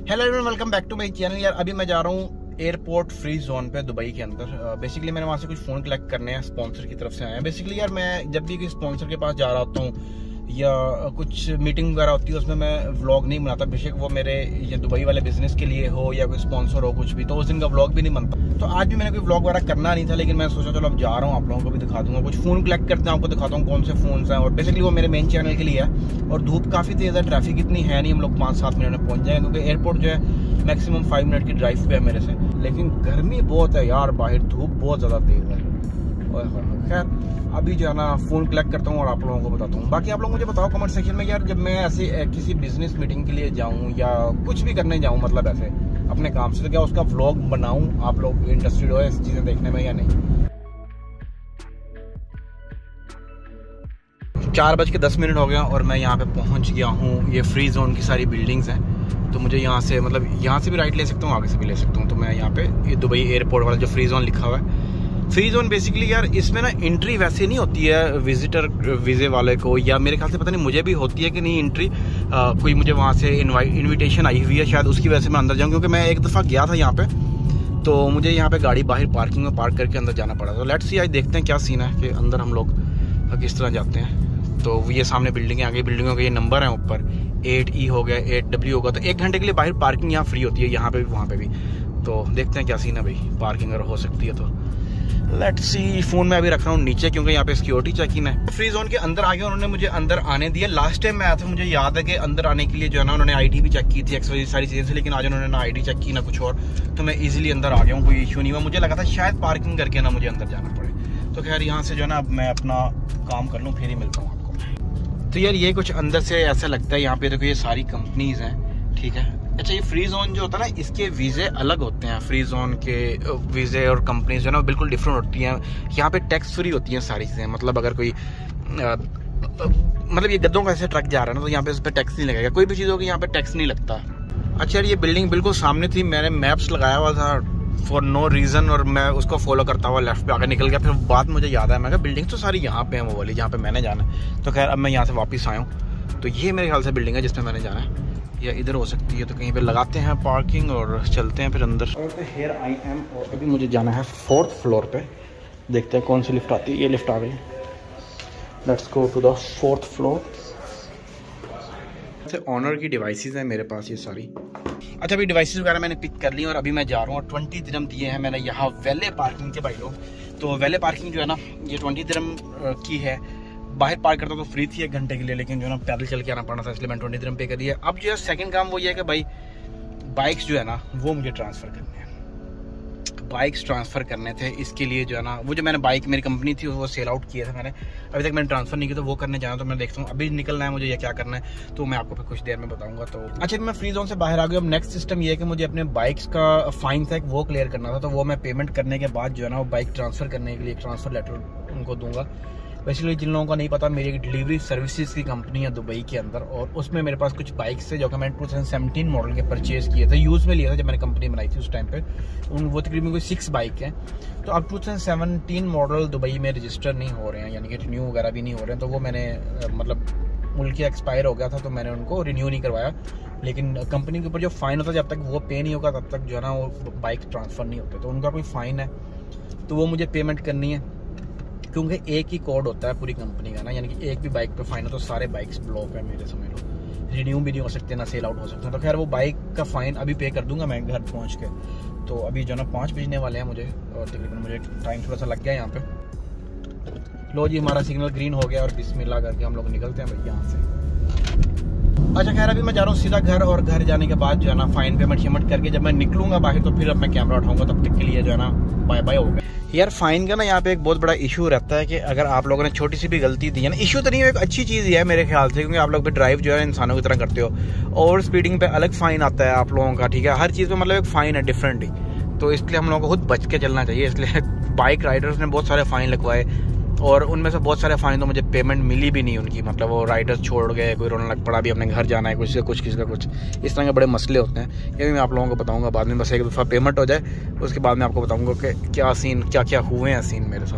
Hello everyone, welcome back to my channel. यार अभी मैं जा रहा हूँ एयरपोर्ट फ्री जोन पे दुबई के अंदर। बेसिकली मैंने वहाँ से कुछ फ़ोन कलेक्ट करने हैं, स्पॉन्सर की तरफ से आए हैं। बेसिकली यार मैं जब भी किसी स्पॉन्सर के पास जा रहा होता हूँ या कुछ मीटिंग वगैरह होती है उसमें मैं व्लॉग नहीं बनाता, बेशक वो मेरे ये दुबई वाले बिजनेस के लिए हो या कोई स्पॉन्सर हो कुछ भी, तो उस दिन का व्लॉग भी नहीं बनता। तो आज भी मैंने कोई व्लॉग वगैरह करना नहीं था, लेकिन मैं सोचा चलो अब जा रहा हूँ, आप लोगों को भी दिखा दूंगा। कुछ फ़ोन कलेक्ट करते हैं, आपको दिखाता हूँ कौन से फ़ोन्स हैं। और बेसिकली वो मेरे मेन चैनल के लिए है। और धूप काफ़ी तेज़ है, ट्रैफिक इतनी है नहीं, हम लोग 5-7 मिनट में पहुँच जाएंगे क्योंकि एयरपोर्ट जो है मैक्सिमम 5 मिनट की ड्राइव पे है मेरे से। लेकिन गर्मी बहुत है यार, बाहर धूप बहुत ज़्यादा तेज़ है। खैर अभी जो है ना फ़ोन कलेक्ट करता हूँ और आप लोगों को बताता हूँ। बाकी आप लोग मुझे बताओ कमेंट सेक्शन में यार, जब मैं ऐसे किसी बिजनेस मीटिंग के लिए जाऊँ या कुछ भी करने जाऊँ, मतलब ऐसे अपने काम से, तो क्या उसका व्लॉग बनाऊँ? आप लोग इंटरेस्टेड हो इस चीज़ें देखने में या नहीं? 4:10 हो गया और मैं यहाँ पे पहुँच गया हूँ। ये फ्री जोन की सारी बिल्डिंग्स हैं, तो मुझे यहाँ से मतलब यहाँ से भी राइट ले सकता हूँ, आगे से भी ले सकता हूँ। तो मैं यहाँ पे ये दुबई एयरपोर्ट वाला जो फ्री जोन लिखा हुआ है, फ्री जोन बेसिकली यार इसमें ना एंट्री वैसे नहीं होती है विजिटर वीज़े वाले को, या मेरे ख्याल से पता नहीं मुझे भी होती है कि नहीं एंट्री। कोई मुझे वहाँ से इनविटेशन आई हुई है शायद, उसकी वजह से मैं अंदर जाऊँ, क्योंकि मैं एक दफ़ा गया था यहाँ पे, तो मुझे यहाँ पे गाड़ी बाहर पार्किंग में पार्क करके अंदर जाना पड़ा। तो लेट्स सी, आज देखते हैं क्या सीन है कि अंदर हम लोग किस तरह जाते हैं। तो ये सामने बिल्डिंग है, आगे बिल्डिंगों के ये नंबर हैं ऊपर, 8E हो गया, 8W होगा। तो 1 घंटे के लिए बाहर पार्किंग यहाँ फ्री होती है, यहाँ पे भी वहाँ पे भी। तो देखते हैं क्या सीन है भाई, पार्किंग अगर हो सकती है तो लेट्स सी। फोन में अभी रख रहा हूँ नीचे क्योंकि यहाँ पे सिक्योरिटी चेकिंग है। फ्री जोन के अंदर आगे उन्होंने मुझे अंदर आने दिया। लास्ट टाइम मैं आया था, मुझे याद है कि अंदर आने के लिए जो है ना उन्होंने ID भी चेक की थी, एक्सवाइज सारी चीज़ें थी, लेकिन आज उन्होंने ना ID चेक की ना कुछ और, तो मैं इजीली अंदर आ गया हूँ, कोई इशू नहीं हुआ। मुझे लगा था शायद पार्किंग करके ना मुझे अंदर जाना पड़े। तो खैर यहाँ से जो है ना अब मैं अपना काम कर लूँ, फिर ही मिलता हूँ आपको। तो यार ये कुछ अंदर से ऐसा लगता है, यहाँ पे देखो ये सारी कंपनीज हैं, ठीक है। अच्छा, ये फ्री जोन जो होता है ना, इसके वीज़े अलग होते हैं। फ्री जोन के वीज़े और कंपनीज जो है ना बिल्कुल डिफरेंट होती हैं। यहाँ पे टैक्स फ्री होती हैं सारी चीज़ें, मतलब अगर कोई मतलब ये गद्दों का ऐसे ट्रक जा रहा है ना, तो यहाँ पे इस पर टैक्स नहीं लगेगा। कोई भी चीज़ होगी यहाँ पे टैक्स नहीं लगता। अच्छा यार, ये बिल्डिंग बिल्कुल सामने थी, मैंने मैप्स लगाया हुआ था फॉर नो रीज़न, और मैं उसको फॉलो करता हुआ लेफ्ट पे आकर निकल गया। फिर बात मुझे याद है, मैं कहा बिल्डिंग तो सारी यहाँ पे है, वो वाली जहाँ पे मैंने जाना है। तो खैर अब मैं यहाँ से वापस आया हूँ, तो ये मेरे ख्याल से बिल्डिंग है जिसमें मैंने जाना है, या इधर हो सकती है। तो कहीं पे लगाते हैं पार्किंग और चलते हैं फिर अंदर। और हियर आई एम, और अभी मुझे जाना है 4th फ्लोर पे। देखते हैं कौन सी लिफ्ट आती है। ये लिफ्ट आ गई, let's go to the 4th floor. Honor की डिवाइसेस हैं मेरे पास ये सारी। अच्छा, अभी डिवाइसेस वगैरह मैंने पिक कर ली और अभी मैं जा रहा हूँ। 20 दिरहम दिए हैं मैंने यहाँ वैले पार्किंग के भाई लोग। तो वैले पार्किंग जो है ना ये 20 दिरहम की है। बाहर पार्क करता तो फ्री थी 1 घंटे के लिए, लेकिन जो है ना पैदल चल के आना पड़ना था, इसलिए मैंने 20 दिरहम पे कर दिया। अब जो है सेकंड काम वो ये है कि भाई बाइक्स जो है ना वो मुझे ट्रांसफ़र करने हैं। बाइक्स ट्रांसफ़र करने थे, इसके लिए जो है ना वो जो मैंने बाइक मेरी कंपनी थी वो सेल आउट किया था मैंने, अभी तक मैंने ट्रांसफ़र नहीं किया, तो वो करने जाना। तो मैं देखता हूँ अभी निकलना है मुझे या क्या करना है, तो मैं आपको फिर कुछ देर में बताऊँगा। तो अच्छा, मैं फ्री जोन से बाहर आ गया। अब नेक्स्ट सिस्टम ये है कि मुझे अपने बाइक्स का फाइन था वो क्लियर करना था, तो वो मैं पेमेंट करने के बाद जो है ना वो बाइक ट्रांसफ़र करने के लिए ट्रांसफ़र लेटर उनको दूंगा। बेसिकली जिन लोगों को नहीं पता, मेरी एक डिलीवरी सर्विसेज की कंपनी है दुबई के अंदर, और उसमें मेरे पास कुछ बाइक्स थे जो कि मैंने 2017 मॉडल के परचेज़ किए थे, यूज़ में लिया था जब मैंने कंपनी बनाई थी उस टाइम पे। वो तकरीबन कोई 6 बाइक हैं। तो अब 2017 मॉडल दुबई में रजिस्टर नहीं हो रहे हैं, यानी कि रिन्यू वगैरह भी नहीं हो रहे हैं। तो वो मैंने मतलब मुल्क एक्सपायर हो गया था, तो मैंने उनको रिन्यू नहीं करवाया। लेकिन कंपनी के ऊपर जो फ़ाइन होता है, जब तक वो पे नहीं होगा तब तक जो है ना वो बाइक ट्रांसफ़र नहीं होते। तो उनका कोई फ़ाइन है तो वो मुझे पेमेंट करनी है, क्योंकि एक ही कोड होता है पूरी कंपनी का ना, यानी कि एक भी बाइक पे फाइन हो तो सारे बाइक्स ब्लॉक है मेरे, समझ लो। रिन्यू भी नहीं हो सकते, ना सेल आउट हो सकते। तो खैर वो बाइक का फ़ाइन अभी पे कर दूंगा मैं घर पहुंच के। तो अभी जो ना 5 बजने वाले हैं मुझे, और तकरीबन मुझे टाइम थोड़ा सा लग गया यहाँ पे। लो जी, हमारा सिग्नल ग्रीन हो गया और बिस्मिल्लाह करके हम लोग निकलते हैं भाई यहाँ से। अच्छा खैर, अभी मैं जा रहा हूँ सीधा घर, और घर जाने के बाद जो है ना फाइन पेमेंट शेमेंट करके जब मैं निकलूंगा बाहर, तो फिर अब मैं कैमरा उठाऊंगा। तब तक के लिए जो है ना बाय बाय हो गया। यार फाइन का ना यहाँ पे एक बहुत बड़ा इशू रहता है कि अगर आप लोगों ने छोटी सी भी गलती दी है ना, इशू तो नहीं है, एक अच्छी चीज़ ही है मेरे ख्याल से, क्योंकि आप लोग भी ड्राइव जो है इंसानों की तरह करते हो। ओवर स्पीडिंग पे अलग फ़ाइन आता है आप लोगों का, ठीक है। हर चीज़ पे मतलब एक फ़ाइन है डिफरेंट ही, तो इसलिए हम लोगों को खुद बच के चलना चाहिए। इसलिए बाइक राइडर्स ने बहुत सारे फ़ाइन लगवाए, और उनमें से बहुत सारे फ़ाइन तो मुझे पेमेंट मिली भी नहीं उनकी, मतलब वो राइडर्स छोड़ गए, कोई रोने लग पड़ा, भी अपने घर जाना है, कुछ से कुछ, किसी का कुछ, इस तरह के बड़े मसले होते हैं। ये भी मैं आप लोगों को बताऊंगा बाद में, बस एक दफ़ा पेमेंट हो जाए उसके बाद मैं आपको बताऊंगा कि क्या सीन, क्या क्या हुए हैं सीन मेरे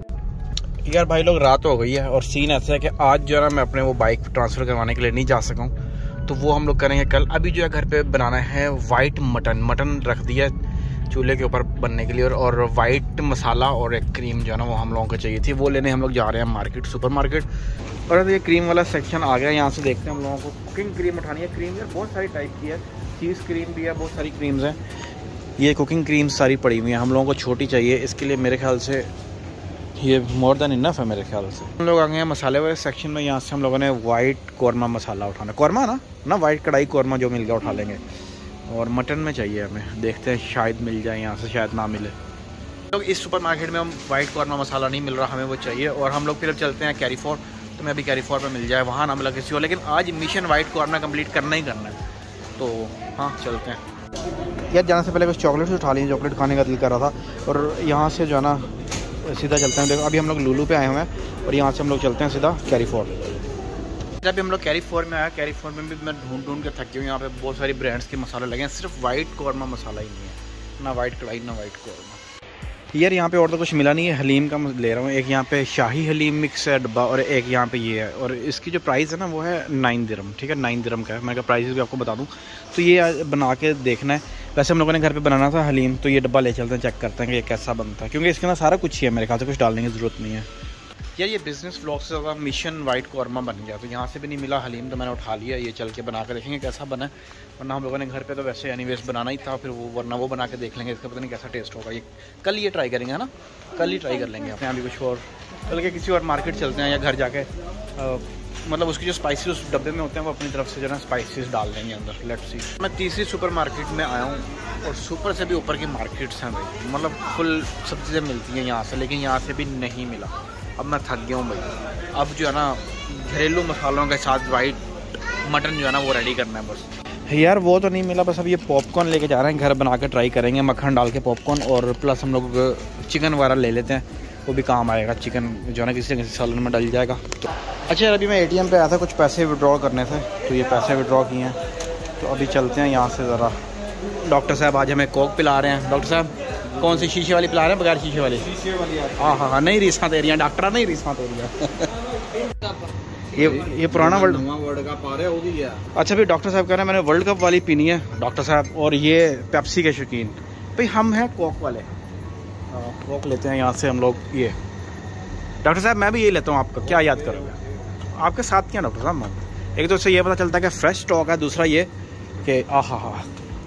साथ। यार भाई लोग, रात हो गई है और सीन ऐसा है कि आज जो है ना मैं अपने वो बाइक ट्रांसफ़र करवाने के लिए नहीं जा सका हूँ। तो वो हम लोग करेंगे कल। अभी जो है घर पे बनाना है वाइट मटन रख दिया चूल्हे के ऊपर बनने के लिए, और वाइट मसाला और एक क्रीम जो है ना वो हम लोगों को चाहिए थी, वो लेने हम लोग जा रहे हैं मार्केट, सुपर मार्केट। और ये क्रीम वाला सेक्शन आ गया, यहाँ से देखते हैं हम लोगों को कुकिंग क्रीम उठानी है। क्रीम यार बहुत सारी टाइप की है, चीज़ क्रीम भी है, बहुत सारी क्रीम्स हैं। ये कुकिंग क्रीम सारी पड़ी हुई हैं, हम लोगों को छोटी चाहिए, इसके लिए मेरे ख्याल से ये मोर देन इनफ है मेरे ख्याल से। हम लोग आ गए हैं मसाले वाले सेक्शन में, यहाँ से हम लोगों ने वाइट कौरमा मसाला उठाना, कौरमा ना वाइट कढ़ाई कौरमा जो मिल गया उठा लेंगे। और मटन में चाहिए हमें, देखते हैं शायद मिल जाए, यहाँ से शायद ना मिले। तो इस सुपर मार्केट में हम वाइट कौरमा मसाला नहीं मिल रहा, हमें वो चाहिए। और हम लोग फिर चलते हैं कैरीफोर, तो मैं अभी कैरीफोर में मिल जाए, वहाँ ना मिला किसी और, लेकिन आज मिशन वाइट कौरमा कंप्लीट करना ही करना है, तो हाँ चलते हैं। यार जाने से पहले कुछ चॉकलेट्स उठा ली, चॉकलेट खाने का दिल कर रहा था। और यहाँ से जो है ना सीधा चलते हैं, देखो अभी हम लोग लुलू पे आए हुए हैं और यहाँ से हम लोग चलते हैं सीधा कैरीफोर। जब हम लोग कैरीफोर में आया, कैरीफोर में भी मैं ढूंढ के थक गई हूँ। यहाँ पे बहुत सारी ब्रांड्स के मसाले लगे हैं, सिर्फ वाइट कौरमा मसाला ही नहीं है, ना वाइट कढ़ाई ना वाइट कौरमा। यार यहाँ पे और तो कुछ मिला नहीं है, हलीम का मैं ले रहा हूँ। एक यहाँ पे शाही हलीम मिक्स है डब्बा, और एक यहाँ पे ये है, और इसकी जो प्राइस है ना वो है 9 दिरहम, ठीक है 9 दिरहम का है। मैं प्राइस भी आपको बता दूँ, तो ये बना के देखना है। वैसे हम लोगों ने घर पे बनाना था हलीम, तो ये डब्बा ले चलते हैं, चेक करते हैं कि ये कैसा बनता है, क्योंकि इसके अंदर सारा कुछ ही है, मेरे ख्याल से कुछ डालने की ज़रूरत नहीं है। यार ये बिज़नेस व्लॉग से ज़्यादा मिशन वाइट कौरमा बन गया, तो यहाँ से भी नहीं मिला हलीम, तो मैंने उठा लिया। ये चल के बना कर देखेंगे कैसा बना है, वरना हम लोगों ने घर पे तो वैसे एनीवेज बनाना ही था, फिर वरना वो बना के देख लेंगे, इसका पता नहीं कैसा टेस्ट होगा। ये कल ये ट्राई करेंगे, है ना, कल ही ट्राई कर लेंगे अपने यहाँ भी कुछ और। कल के किसी और मार्केट चलते हैं या घर जाके, मतलब उसकी जो स्पाइसेस उस डब्बे में होते हैं वो अपनी तरफ से जो है ना स्पाइसेस डाल देंगे अंदर। Let's see. मैं तीसरी सुपर मार्केट में आया हूँ, और सुपर से भी ऊपर की मार्केट्स हैं भाई, मतलब फुल सब चीज़ें मिलती हैं यहाँ से, लेकिन यहाँ से भी नहीं मिला। अब मैं थक गया हूँ भाई, अब जो है ना घरेलू मसालों के साथ वाइट मटन जो है ना वो रेडी करना है बस। यार वो तो नहीं मिला, बस अब ये पॉपकॉर्न लेके जा रहे हैं, घर बना के ट्राई करेंगे, मक्खन डाल के पॉपकॉर्न, और प्लस हम लोग चिकन वगैरह ले लेते हैं, वो भी काम आएगा। चिकन जो है ना किसी न किसी सालन में डल जाएगा। अच्छा यार अभी मैं ATM पे आया था कुछ पैसे विड्रॉ करने थे, तो ये पैसे विड्रॉ किए हैं, तो अभी चलते हैं यहाँ से ज़रा। डॉक्टर साहब आज हमें कोक पिला रहे हैं। डॉक्टर साहब कौन सी, शीशे वाली पिला रहे हैं बगैर शीशे वाली? शीशे वाली। हाँ, नहीं रीसा दे रही है डॉक्टर, नहीं रीसा दे रही है। ये पुराना वर्ल्ड कप आ रहा है, वो भी है। अच्छा भाई डॉक्टर साहब कह रहे हैं मैंने वर्ल्ड कप वाली पीनी है डॉक्टर साहब, और ये पेप्सी के शौकीन भाई, हम हैं कोक वाले। कोक लेते हैं यहाँ से हम लोग। ये डॉक्टर साहब मैं भी ये लेता हूँ, आपका क्या याद करोगे? आपके साथ क्या डॉक्टर साहब? एक तो उससे ये पता चलता है कि फ्रेश स्टॉक है, दूसरा ये कि आहा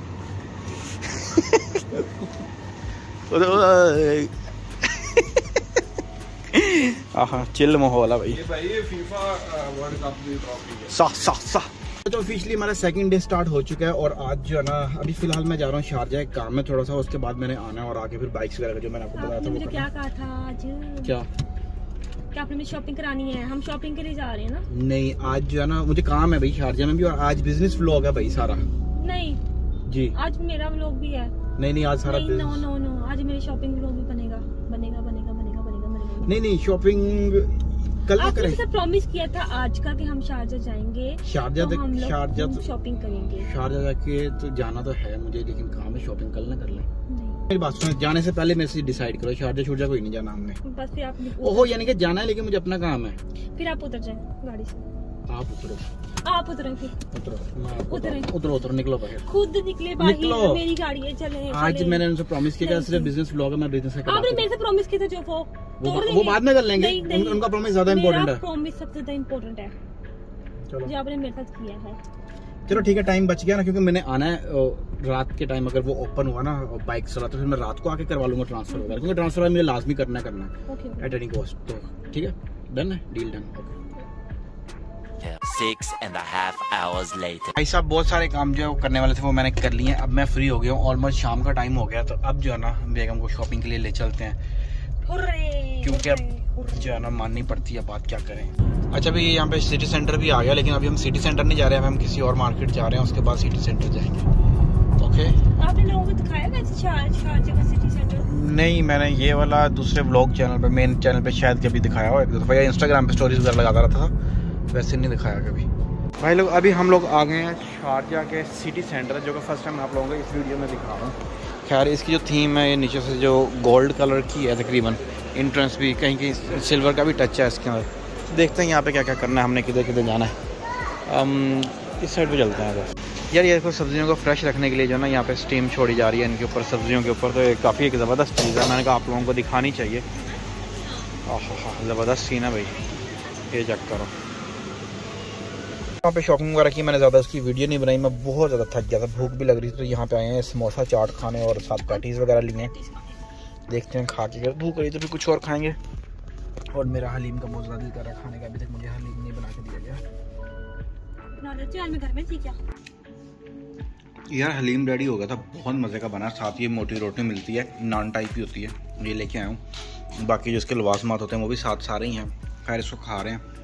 हाँ चिल माहौल है भाई। ये फीफा वर्ल्ड कप की ट्रॉफी है। तो ऑफिशियली हमारा सेकंड डे स्टार्ट हो चुका है, और आज जो है ना अभी फिलहाल मैं जा रहा हूँ शारजा, एक काम है थोड़ा सा, उसके बाद मैंने आना है और आके फिर बाइक्स वगैरह जो मैंने आपको बताया था वो क्या कहा था आज? क्या आपने शॉपिंग करानी है? हम शॉपिंग के लिए जा रहे हैं ना? नहीं आज जो है ना मुझे काम है भाई शारजा में भी, और आज बिजनेस व्लॉग है भाई सारा। नहीं जी आज मेरा व्लॉग भी है। नहीं आज सारा नो आज मेरी शॉपिंग व्लॉग भी बनेगा। नहीं शॉपिंग कल ना करें। आपने प्रॉमिस किया था आज का कि हम शारजा जाएंगे, शारजा तो शॉपिंग करेंगे। शारजा जाके तो जाना तो है मुझे, लेकिन काम है, शॉपिंग कल ना कर लें। मेरी बात सुनो, जाने से पहले मेरे से डिसाइड करो, शारजा छूरजा कोई नहीं जाना हमने। बस फिर आप ओहो यानी कि जाना है, लेकिन मुझे अपना काम है। फिर आप उतर जाए गाड़ी से। आप उतरो, आप उतरें, फिर उतरो निकलो बाहर, खुद निकले बाहर, मेरी गाड़ी है, चले। आज मैंने उनसे प्रॉमिस किया सिर्फ बिजनेस व्लॉग है, मैं बिजनेस का। आपने मेरे से प्रॉमिस किया था जो वो बाद में कर लेंगे, उनका प्रॉमिस ज्यादा इम्पोर्टेंट है। प्रॉमिस सबसे ज्यादा इम्पोर्टेंट है जो आपने मेरे साथ किया है। चलो ठीक है, टाइम बच गया ना, क्योंकि मैंने आना है रात के टाइम, अगर वो ओपन हुआ ना बाइक चला तो फिर मैं रात को आके करवा लूंगा ट्रांसफर वगैरह, क्योंकि ट्रांसफर मुझे लाजमी करना है एट एनी कॉस्ट। तो ठीक है, डन है, deal done. Okay 6.5 hours later। भाई साहब बहुत सारे काम जो है वो करने वाले थे वो मैंने कर लिए हैं, अब मैं फ्री हो गया हूँ, ऑलमोस्ट शाम का टाइम हो गया, तो अब जो है ना बेगम को शॉपिंग के लिए ले चलते हैं, क्योंकि अब जो है ना माननी पड़ती है, बात क्या करें। अच्छा भाई यहाँ पे सिटी सेंटर भी आ गया, लेकिन अभी हम सिटी सेंटर नहीं जा रहे हैं, हम किसी और मार्केट जा रहे हैं, उसके बाद सिटी सेंटर जाएंगे। ओके आपने लोगों को दिखाया शारजा का सिटी सेंटर? नहीं, मैंने ये वाला दूसरे व्लॉग चैनल पे, मेन चैनल पे शायद कभी दिखाया हो एक दो दफा, या इंस्टाग्राम पे स्टोरीज वगैरह लगाता रहता था, वैसे नहीं दिखाया कभी। भाई लोग अभी हम लोग आ गए हैं शारजा के सिटी सेंटर, जो कि फर्स्ट टाइम आप लोगों को इस वीडियो में दिखा रहा हूँ। खैर इसकी जो थीम है ये नीचे से जो गोल्ड कलर की है तकरीबन, इंट्रेंस भी कहीं कहीं सिल्वर का भी टच है इसके अंदर। देखते हैं यहाँ पे क्या क्या करना है, हमने किधर किधर जाना है। इस साइड पे चलते हैं बस। यार ये देखो सब्जियों को फ्रेश रखने के लिए जो ना यहाँ पे स्टीम छोड़ी जा रही है इनके ऊपर, सब्जियों के ऊपर। तो ये काफ़ी एक ज़बरदस्त चीज़ है, मैंने कहा आप लोगों को दिखानी चाहिए। हाँ ज़बरदस्त सीन है भाई, ये चेक करो। यहाँ पे शॉपिंग वगैरह की मैंने ज़्यादा उसकी वीडियो नहीं बनाई, मैं बहुत ज़्यादा थक गया था, भूख भी लग रही थी। तो यहाँ पे आए हैं समोसा चाट खाने और साथ पैटीज़ वगैरह लिए। देखते हैं खा के, भूख रही तो फिर कुछ और खाएँगे। और मेरा हलीम का बहुत ज़्यादा दिल कर रहा है खाने का, अभी तक मुझे हलीम नहीं बना के दिया गया। मैं घर में थी क्या यार हलीम रेडी हो गया था, बहुत मज़े का बना। साथ ये मोटी रोटी मिलती है, नान टाइप ही होती है, ये लेके आया हूँ। बाकी जो इसके लवाजमात होते हैं वो भी साथ सारे ही हैं। खैर इसको खा रहे हैं।